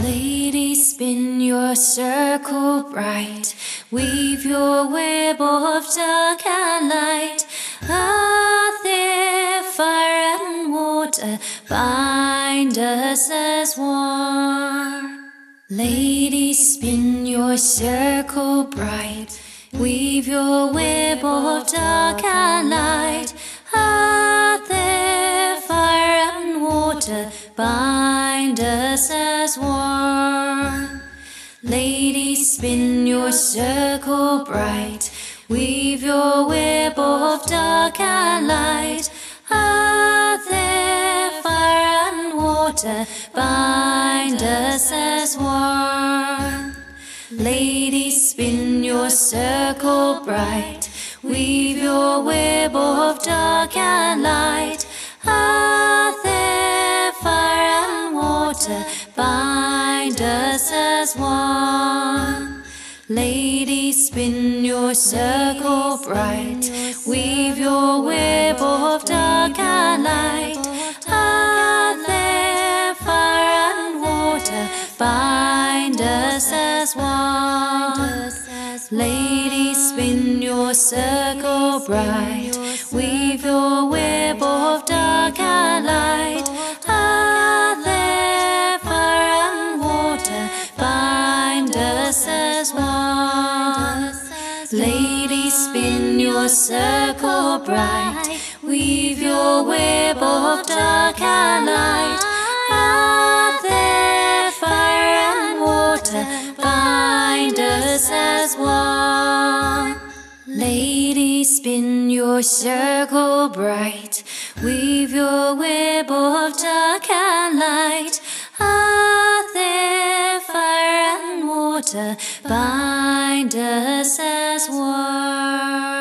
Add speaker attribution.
Speaker 1: Lady, spin your circle bright, weave your web of dark and light. Earth, air, fire and water, bind us as one. Lady, spin your circle bright, weave your web of dark and light. Earth, air, fire and water, bind us as one. Lady, spin your circle bright, weave your web of dark and light. Earth, air, fire and water, bind us as one. Lady, spin your circle bright, weave your web of dark and light. Earth, air, fire and water, bind us as one. Lady, spin your circle bright, weave your web of dark and light. Earth, air, fire and water, bind us as one. Lady, spin your circle bright, weave your web of dark and light. Earth, air, fire and water, bind us as one. Lady, spin your circle bright, weave your web of dark and light. Earth, air, fire and water, bind us as one. Lady, spin your circle bright, weave your web of dark and light. Earth, air, fire and water, bind us as one.